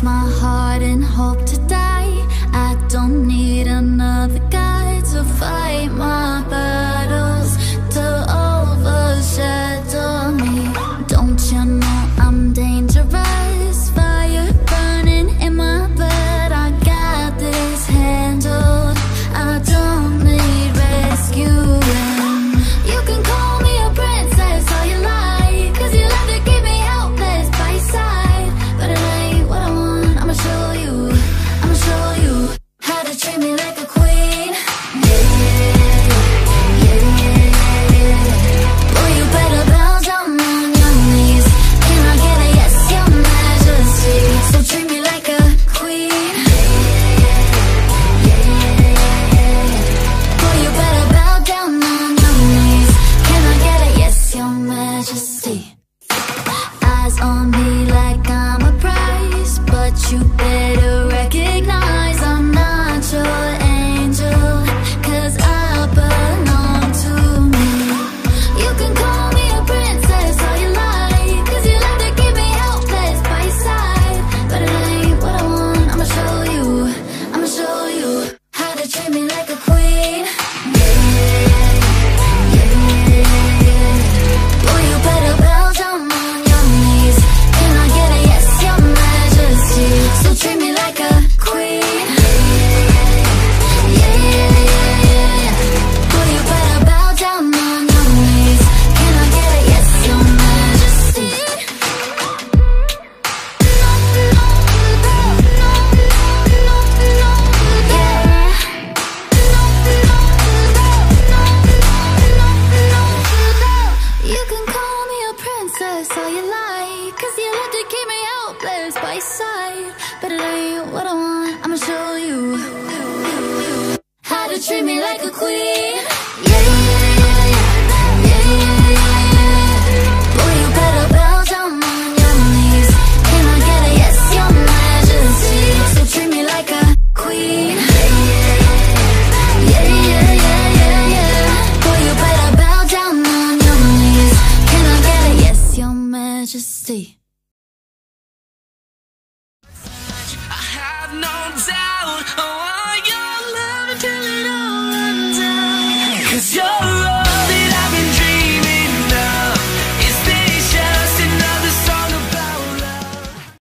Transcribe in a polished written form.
my heart and hope to die. I don't need another guy to fight my battles, to overshadow me. Don't you know I'm dangerous? Fire burning in my blood. I got this handled. I don't need rescuing. You can call me a princess all you like, 'cause you love to keep me helpless by your side. But it ain't what I want. I'ma show you how to treat me like a queen. Yeah, yeah, yeah. Boy, you better bow down on your knees. Can I get a yes, your majesty? So treat me like a queen. Yeah, yeah. Boy, you better bow down on your knees. Can I get a yes, your majesty? Eyes on me like I'm a prize, but you better recognize I'm not your angel, 'cause I belong to me. You can call me a princess all you like, 'cause you love to keep me helpless by your side. But it ain't what I want. I'ma show you how to treat me like a queen. Yeah, yeah. Boy, you better bow down on your knees. Can I get a yes, your majesty? So treat me like a queen. Yeah. Boy, you better bow down on your knees. Can I get a yes, your majesty? You can call me a princess all you like, 'cause you love to keep me helpless by your side. But it ain't what I want. I'ma show you how to treat me like a queen. Yeah. Boy, you better bow down on your knees. Can I get a yes, your majesty? So treat me like a queen. Yeah. Boy, you better bow down on your knees. Can I get a yes, your majesty? I have no doubt I want your love until it all runs out. 'Cause you're